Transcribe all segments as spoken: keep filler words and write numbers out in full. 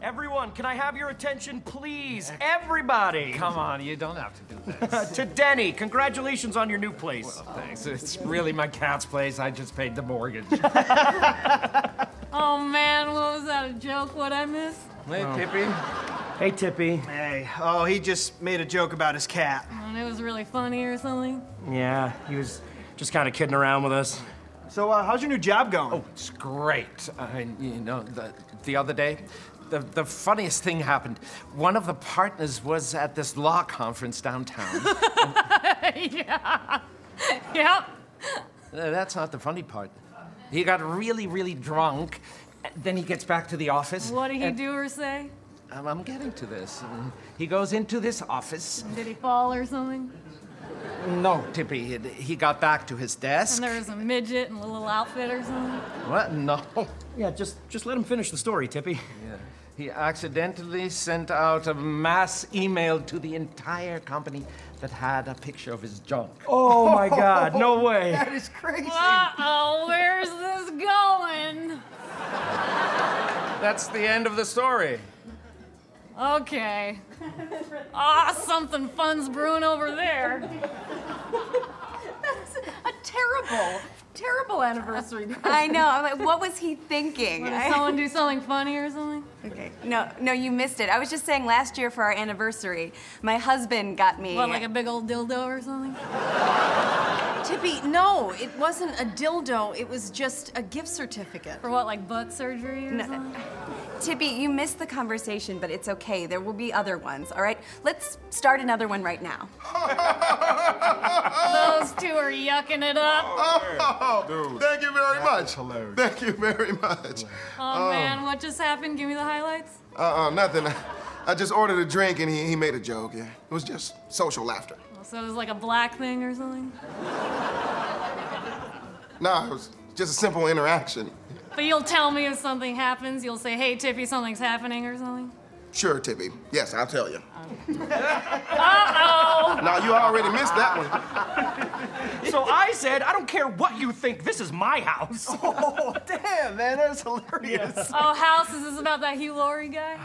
Everyone, can I have your attention, please? Everybody! Come on, you don't have to do this. To Denny, congratulations on your new place. Well, thanks. It's really my cat's place. I just paid the mortgage. Oh, man, what was that, a joke? What'd I miss? Hey, oh. Tippy. Hey, Tippy. Hey, oh, he just made a joke about his cat. And it was really funny or something? Yeah, he was just kind of kidding around with us. So, uh, how's your new job going? Oh, it's great. I, you know, the, the other day, the, the funniest thing happened. One of the partners was at this law conference downtown. Yeah. Yep. That's not the funny part. He got really, really drunk. Then he gets back to the office. What did he do or say? Um, I'm getting to this. He goes into this office. Did he fall or something? No, Tippy. He got back to his desk. And there was a midget in a little outfit or something? What? No. Yeah, just, just let him finish the story, Tippy. Yeah. He accidentally sent out a mass email to the entire company that had a picture of his junk. Oh, my God. No way. That is crazy. Uh-oh, where's this going? That's the end of the story. Okay. Ah, something fun's brewing over there. That's a terrible, terrible anniversary. I know. I'm like, what was he thinking? Did someone do something funny or something? Okay. No, no, you missed it. I was just saying last year for our anniversary, my husband got me... What, like a big old dildo or something? Tippy, no, it wasn't a dildo. It was just a gift certificate. For what, like butt surgery or No. something? Tippy, you missed the conversation, but it's okay. There will be other ones, all right? Let's start another one right now. Those two are yucking it up. Oh, dude, thank you very much. Hilarious. Thank you very much. Oh, um, man, what just happened? Give me the highlights. Uh-uh, nothing. I just ordered a drink and he, he made a joke, yeah. It was just social laughter. So it was like a black thing or something? Nah, it was just a simple interaction. But you'll tell me if something happens. You'll say, hey, Tippy, something's happening or something? Sure, Tippy. Yes, I'll tell you. Uh-oh! No, you already missed that one. So I said, I don't care what you think. This is my house. Oh, damn, man, that's hilarious. Oh, house, is this about that Hugh Laurie guy?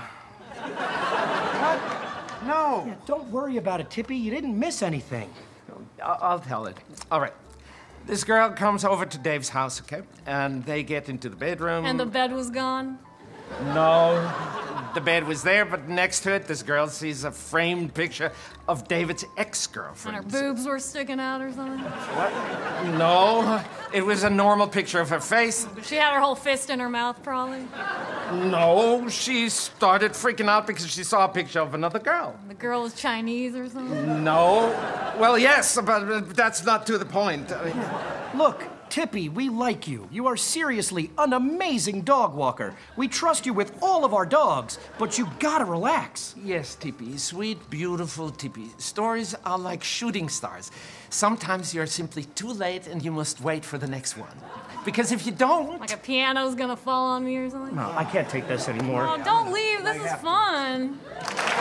What? No. Yeah, don't worry about it, Tippy. You didn't miss anything. I'll, I'll tell it. All right. This girl comes over to Dave's house, okay? And they get into the bedroom. And the bed was gone? No. The bed was there, but next to it, this girl sees a framed picture of David's ex-girlfriend. And her boobs were sticking out or something? What? No. It was a normal picture of her face. She had her whole fist in her mouth, probably. No, she started freaking out because she saw a picture of another girl. The girl was Chinese or something? No. Well, yes, but that's not to the point. I mean, Look, Tippy, we like you. You are seriously an amazing dog walker. We trust you with all of our dogs, but you gotta relax. yes, Tippy, sweet, beautiful Tippy. Stories are like shooting stars. Sometimes you're simply too late and you must wait for the next one. Because if you don't... Like a piano's gonna fall on me or something? No, I can't take this anymore. Oh, don't leave. This is fun.